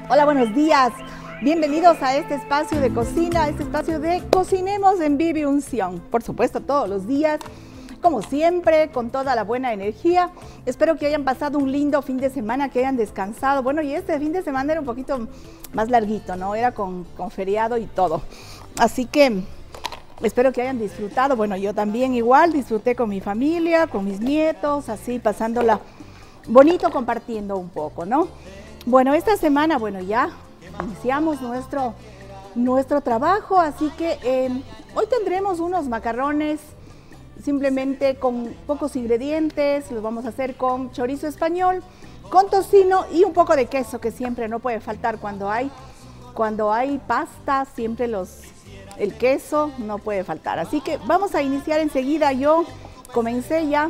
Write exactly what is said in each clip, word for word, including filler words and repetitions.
Hola, buenos días. Bienvenidos a este espacio de cocina, a este espacio de Cocinemos en Vivi Unción. Por supuesto, todos los días, como siempre, con toda la buena energía. Espero que hayan pasado un lindo fin de semana, que hayan descansado. Bueno, y este fin de semana era un poquito más larguito, ¿no? Era con, con feriado y todo. Así que espero que hayan disfrutado. Bueno, yo también igual disfruté con mi familia, con mis nietos, así pasándola bonito, compartiendo un poco, ¿no? Bueno, esta semana, bueno, ya iniciamos nuestro, nuestro trabajo, así que eh, hoy tendremos unos macarrones simplemente con pocos ingredientes. Los vamos a hacer con chorizo español, con tocino y un poco de queso, que siempre no puede faltar cuando hay, cuando hay pasta, siempre los, el queso no puede faltar. Así que vamos a iniciar enseguida. Yo comencé ya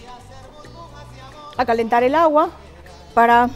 a calentar el agua para...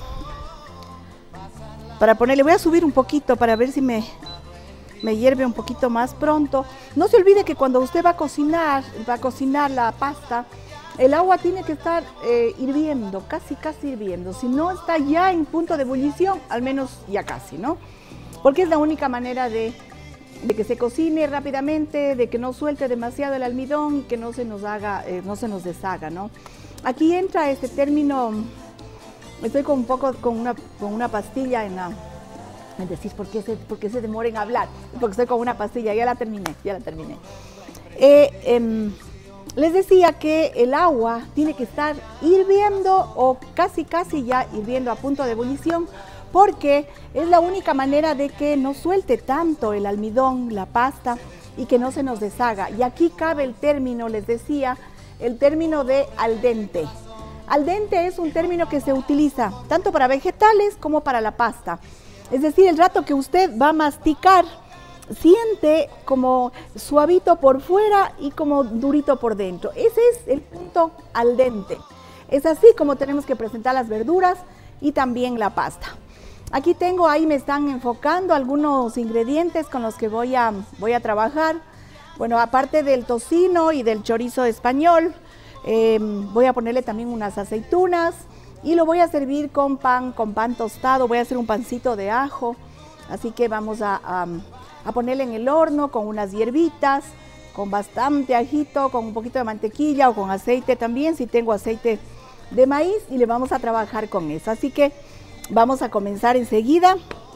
Para ponerle, voy a subir un poquito para ver si me, me hierve un poquito más pronto. No se olvide que cuando usted va a cocinar, va a cocinar la pasta, el agua tiene que estar eh, hirviendo, casi casi hirviendo. Si no está ya en punto de ebullición, al menos ya casi, ¿no? Porque es la única manera de, de que se cocine rápidamente, de que no suelte demasiado el almidón y que no se nos haga, eh, no se nos deshaga, ¿no? Aquí entra este término. Estoy con un poco con una, con una pastilla en la... Es decir, ¿por qué, se, ¿por qué se demora en hablar? Porque estoy con una pastilla, ya la terminé, ya la terminé. Eh, eh, les decía que el agua tiene que estar hirviendo o casi casi ya hirviendo a punto de ebullición, porque es la única manera de que no suelte tanto el almidón, la pasta, y que no se nos deshaga. Y aquí cabe el término, les decía, el término de al dente. Al dente es un término que se utiliza tanto para vegetales como para la pasta. Es decir, el rato que usted va a masticar, siente como suavito por fuera y como durito por dentro. Ese es el punto al dente. Es así como tenemos que presentar las verduras y también la pasta. Aquí tengo, ahí me están enfocando algunos ingredientes con los que voy a, voy a trabajar. Bueno, aparte del tocino y del chorizo español, Eh, voy a ponerle también unas aceitunas y lo voy a servir con pan, con pan tostado. Voy a hacer un pancito de ajo, así que vamos a, a, a ponerle en el horno con unas hierbitas, con bastante ajito, con un poquito de mantequilla o con aceite también, si tengo aceite de maíz, y le vamos a trabajar con eso. Así que vamos a comenzar enseguida.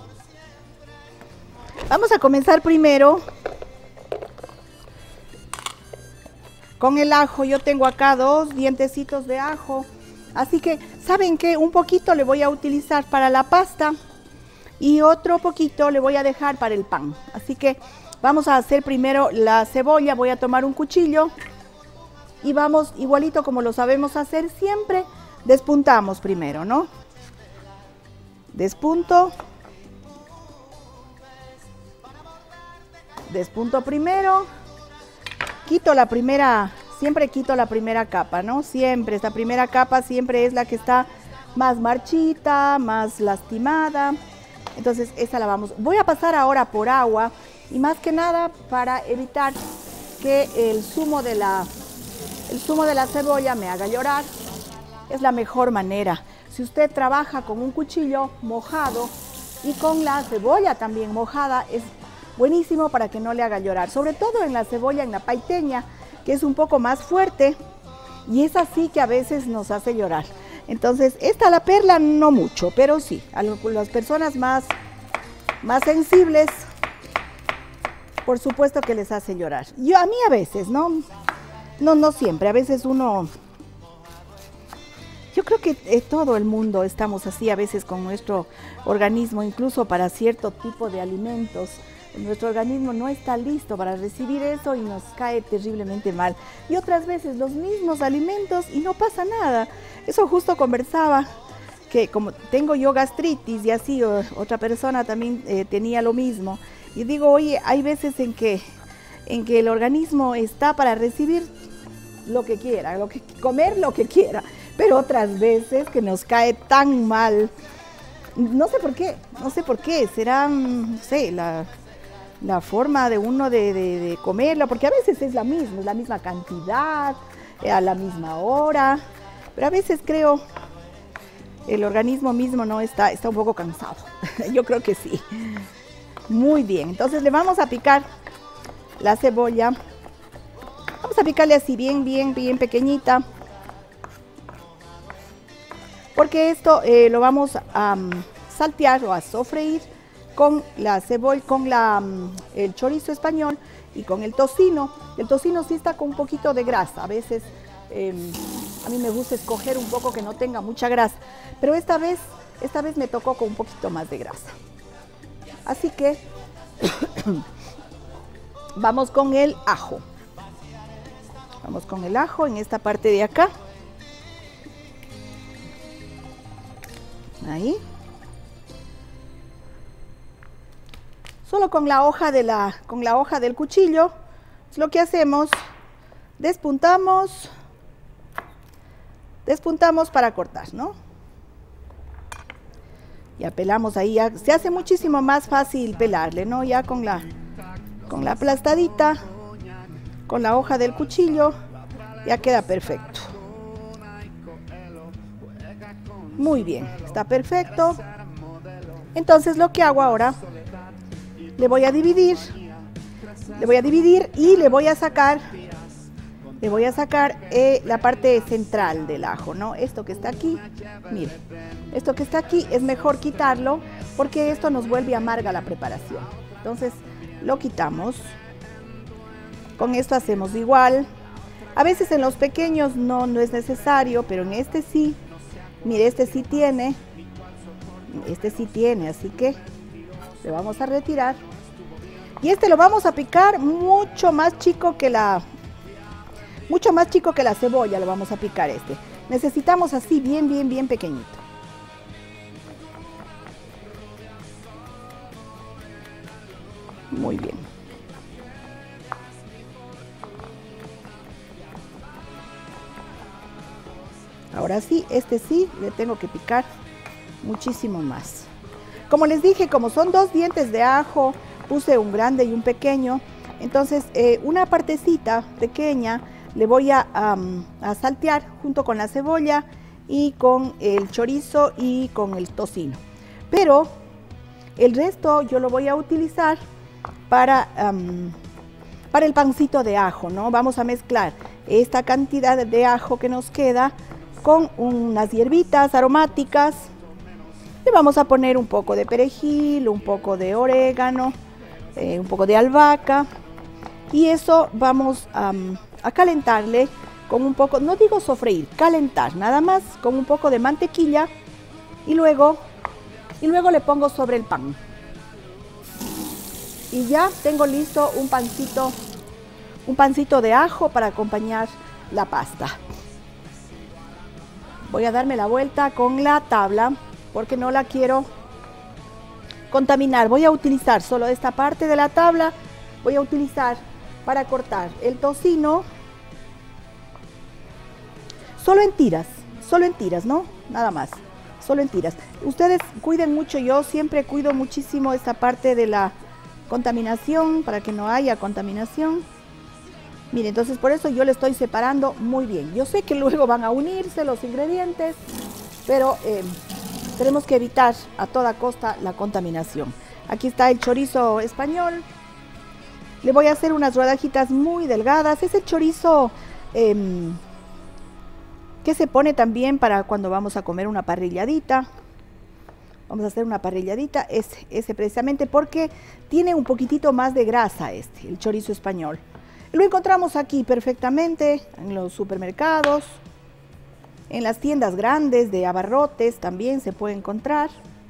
Vamos a comenzar primero con el ajo. Yo tengo acá dos dientecitos de ajo, así que, ¿saben qué? Un poquito le voy a utilizar para la pasta y otro poquito le voy a dejar para el pan. Así que vamos a hacer primero la cebolla. Voy a tomar un cuchillo y vamos, igualito como lo sabemos hacer siempre, despuntamos primero, ¿no? Despunto. Despunto primero. Quito la primera, siempre quito la primera capa, ¿no? Siempre, esta primera capa siempre es la que está más marchita, más lastimada. Entonces, esa la vamos. Voy a pasar ahora por agua, y más que nada para evitar que el zumo de la, el zumo de la cebolla me haga llorar. Es la mejor manera. Si usted trabaja con un cuchillo mojado y con la cebolla también mojada, es buenísimo para que no le haga llorar, sobre todo en la cebolla, en la paiteña, que es un poco más fuerte y es así que a veces nos hace llorar. Entonces, esta, la perla, no mucho, pero sí, a las personas más, más sensibles, por supuesto que les hace llorar. Yo, a mí a veces, ¿no? No, no siempre, a veces uno... Yo creo que eh, todo el mundo estamos así a veces con nuestro organismo, incluso para cierto tipo de alimentos. Nuestro organismo no está listo para recibir eso y nos cae terriblemente mal. Y otras veces los mismos alimentos y no pasa nada. Eso justo conversaba, que como tengo yo gastritis y así o, otra persona también eh, tenía lo mismo. Y digo, oye, hay veces en que, en que el organismo está para recibir lo que quiera, lo que, comer lo que quiera. Pero otras veces que nos cae tan mal. No sé por qué, no sé por qué. Será, no sé, la... la forma de uno de, de, de comerlo, porque a veces es la misma, es la misma cantidad, a la misma hora, pero a veces creo el organismo mismo no está, está un poco cansado. Yo creo que sí. Muy bien, entonces le vamos a picar la cebolla. Vamos a picarle así bien, bien, bien pequeñita. Porque esto eh, lo vamos a um, saltear o a sofreír con la cebolla, con la, um, el chorizo español y con el tocino. El tocino sí está con un poquito de grasa. A veces eh, a mí me gusta escoger un poco que no tenga mucha grasa. Pero esta vez, esta vez me tocó con un poquito más de grasa. Así que vamos con el ajo. Vamos con el ajo en esta parte de acá. Ahí. Solo con la hoja de la, con la hoja del cuchillo, es lo que hacemos, despuntamos, despuntamos para cortar, ¿no? Ya pelamos ahí, ya se hace muchísimo más fácil pelarle, ¿no? Ya con la, con la aplastadita, con la hoja del cuchillo, ya queda perfecto. Muy bien, está perfecto. Entonces lo que hago ahora, le voy a dividir, le voy a dividir y le voy a sacar, le voy a sacar eh, la parte central del ajo, ¿no? Esto que está aquí, mire, esto que está aquí es mejor quitarlo porque esto nos vuelve amarga la preparación. Entonces lo quitamos. Con esto hacemos igual. A veces en los pequeños no, no es necesario, pero en este sí. Mire, este sí tiene, este sí tiene, así que le vamos a retirar. Y este lo vamos a picar mucho más chico que la, mucho más chico que la cebolla, lo vamos a picar este. Necesitamos así bien, bien, bien pequeñito. Muy bien. Ahora sí, este sí, le tengo que picar muchísimo más. Como les dije, como son dos dientes de ajo, puse un grande y un pequeño, entonces eh, una partecita pequeña le voy a, um, a saltear junto con la cebolla y con el chorizo y con el tocino. Pero el resto yo lo voy a utilizar para, um, para el pancito de ajo, ¿no? Vamos a mezclar esta cantidad de ajo que nos queda con unas hierbitas aromáticas. Le vamos a poner un poco de perejil, un poco de orégano, eh, un poco de albahaca. Y eso vamos um, a calentarle con un poco, no digo sofreír, calentar, nada más con un poco de mantequilla. Y luego, y luego le pongo sobre el pan. Y ya tengo listo un pancito, un pancito de ajo para acompañar la pasta. Voy a darme la vuelta con la tabla porque no la quiero contaminar. Voy a utilizar solo esta parte de la tabla, voy a utilizar para cortar el tocino, solo en tiras, solo en tiras, ¿no? Nada más, solo en tiras. Ustedes cuiden mucho, yo siempre cuido muchísimo esta parte de la contaminación para que no haya contaminación. Mire, entonces por eso yo le estoy separando muy bien. Yo sé que luego van a unirse los ingredientes, pero eh, tenemos que evitar a toda costa la contaminación. Aquí está el chorizo español. Le voy a hacer unas rodajitas muy delgadas. Es el chorizo eh, que se pone también para cuando vamos a comer una parrilladita. Vamos a hacer una parrilladita, ese, ese precisamente porque tiene un poquitito más de grasa este, el chorizo español. Lo encontramos aquí perfectamente en los supermercados, en las tiendas grandes de abarrotes también se puede encontrar.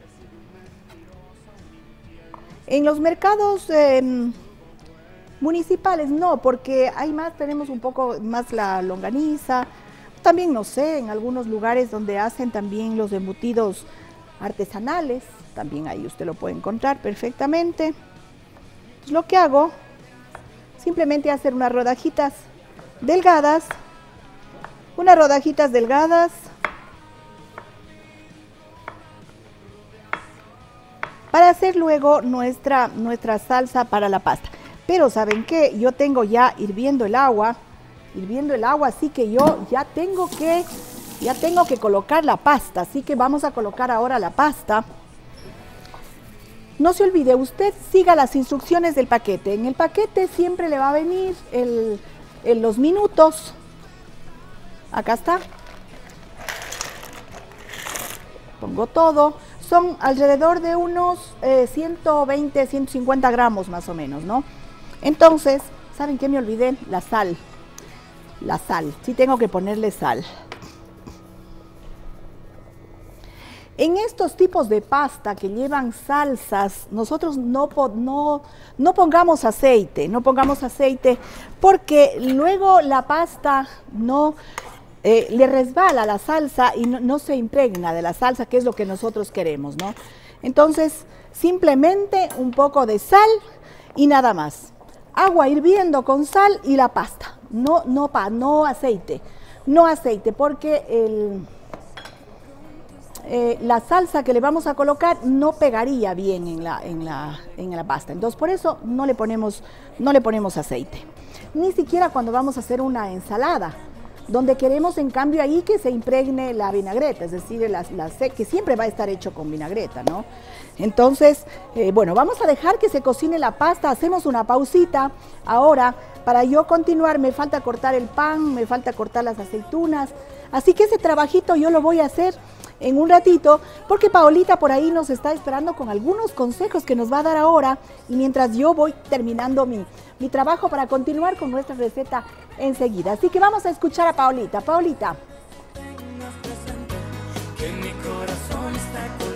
En los mercados eh, municipales no, porque hay más, tenemos un poco más la longaniza. También no sé, en algunos lugares donde hacen también los embutidos artesanales, también ahí usted lo puede encontrar perfectamente. Pues lo que hago, simplemente hacer unas rodajitas delgadas, unas rodajitas delgadas, para hacer luego nuestra, nuestra salsa para la pasta. Pero ¿saben qué? Yo tengo ya hirviendo el agua, hirviendo el agua, así que yo ya tengo que Ya tengo que colocar la pasta, así que vamos a colocar ahora la pasta. No se olvide, usted siga las instrucciones del paquete. En el paquete siempre le va a venir el, el, los minutos. Acá está. Pongo todo. Son alrededor de unos eh, ciento veinte, ciento cincuenta gramos más o menos, ¿no? Entonces, ¿saben qué me olvidé? La sal. La sal. Sí tengo que ponerle sal. En estos tipos de pasta que llevan salsas, nosotros no, no, no pongamos aceite, no pongamos aceite porque luego la pasta no eh, le resbala la salsa y no, no se impregna de la salsa, que es lo que nosotros queremos, ¿no? Entonces, simplemente un poco de sal y nada más. Agua hirviendo con sal y la pasta, no, no, pa, no aceite, no aceite porque el... Eh, la salsa que le vamos a colocar no pegaría bien en la, en la, en la pasta. Entonces, por eso no le ponemos, no le ponemos aceite. Ni siquiera cuando vamos a hacer una ensalada, donde queremos en cambio ahí que se impregne la vinagreta, es decir, la, la, que siempre va a estar hecho con vinagreta, ¿no? Entonces, eh, bueno, vamos a dejar que se cocine la pasta, hacemos una pausita. Ahora, para yo continuar, me falta cortar el pan, me falta cortar las aceitunas, así que ese trabajito yo lo voy a hacer en un ratito, porque Paolita por ahí nos está esperando con algunos consejos que nos va a dar ahora, y mientras yo voy terminando mi, mi trabajo para continuar con nuestra receta enseguida. Así que vamos a escuchar a Paolita. Paolita. Que mi corazón está